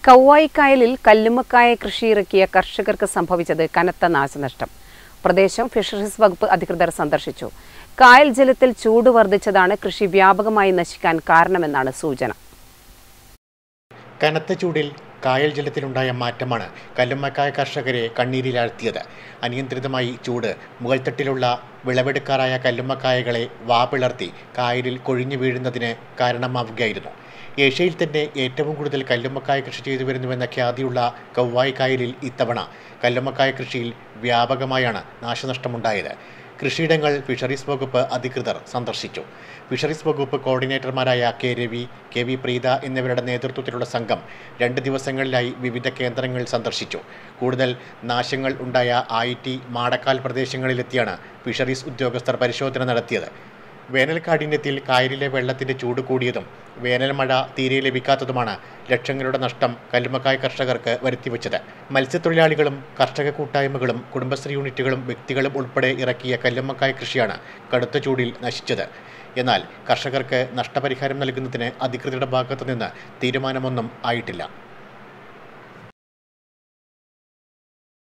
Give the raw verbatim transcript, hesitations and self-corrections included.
കൗവായിക്കായലിൽ കല്ലുമ്മക്കായ കൃഷിയിറക്കിയ കർഷകർക്ക് സംഭവിച്ചത് കനത്ത നാശനഷ്ടം. പ്രദേശം ഫിഷറീസ് വകുപ്പ് അധികൃതർ സന്ദർശിച്ചു. കായൽ ജലത്തിൽ ചൂട് വർദ്ധിച്ചതാണ് കൃഷി വ്യാപകമായി നശിക്കാൻ കാരണമെന്നാണ് സൂചന. കനത്ത ചൂടിൽ കായൽ ജലത്തിലുണ്ടായ മാറ്റമാണ് കല്ലുമ്മക്കായ കർഷകരെ കണ്ണീരിലാഴ്ത്തിയത്. അനിയന്ത്രിതമായി ചൂട് മുകൾത്തട്ടിലുള്ള വിളവെടുക്കാറായ കല്ലുമ്മക്കായകളെ വാപിളർത്തി കായലിൽ കൊഴിഞ്ഞു വീഴുന്നതിന് കാരണമാവുകയായിരുന്നു. ഏഷ്യയിൽ തന്നെ ഏറ്റവും കൂടുതൽ കല്ലുമ്മക്കായ കൃഷി ചെയ്തു വരുന്നുവെന്ന ഖ്യാതിയുള്ള കൗവായിക്കായലിൽ ഇത്തവണ കല്ലുമ്മക്കായ കൃഷിയിൽ വ്യാപകമായാണ് നാശനഷ്ടമുണ്ടായത്. കൃഷിയിടങ്ങൾ ഫിഷറീസ് വകുപ്പ് അധികൃതർ സന്ദർശിച്ചു. ഫിഷറീസ് വകുപ്പ് കോർഡിനേറ്റർമാരായ K Ravi, K V Preetha എന്നിവരുടെ നേതൃത്വത്തിലുള്ള സംഘം രണ്ട് ദിവസങ്ങളിലായി വിവിധ കേന്ദ്രങ്ങൾ സന്ദർശിച്ചു. കൂടുതൽ നാശങ്ങൾ ഉണ്ടായ ആയിറ്റി, മാടക്കാൽ പ്രദേശങ്ങളിലെത്തിയാണ് ഫിഷറീസ് ഉദ്യോഗസ്ഥർ പരിശോധന നടത്തിയത്. വേനൽ കാഠിന്യത്തിൽ കായലിലെ വെള്ളത്തിന്റെ ചൂട് കൂടിയതും വേനൽ മഴ തീരെ ലഭിക്കാത്തതുമാണ് ലക്ഷങ്ങളുടെ നഷ്ടം കല്ലുമ്മക്കായ കർഷകർക്ക് വരുത്തിവെച്ചത്. മത്സ്യത്തൊഴിലാളികളും കർഷക കൂട്ടായ്മകളും കുടുംബശ്രീ യൂണിറ്റുകളും വ്യക്തികളും ഉൾപ്പെടെ ഇറക്കിയ കല്ലുമ്മക്കായ കൃഷിയാണ് കടുത്ത ചൂടിൽ നശിച്ചത്. എന്നാൽ കർഷകർക്ക് നഷ്ടപരിഹാരം നൽകുന്നതിന് അധികൃതരുടെ ഭാഗത്തുനിന്ന് തീരുമാനമൊന്നും ആയിട്ടില്ല.